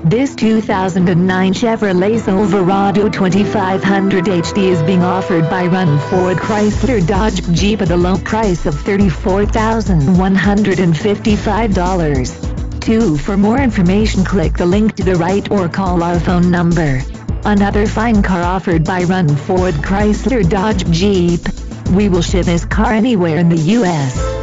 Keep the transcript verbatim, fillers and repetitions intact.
This two thousand nine Chevrolet Silverado twenty-five hundred H D is being offered by Run Ford Chrysler Dodge Jeep at a low price of thirty-four thousand one hundred fifty-five dollars. two For more information, click the link to the right or call our phone number. Another fine car offered by Run Ford Chrysler Dodge Jeep. We will ship this car anywhere in the U S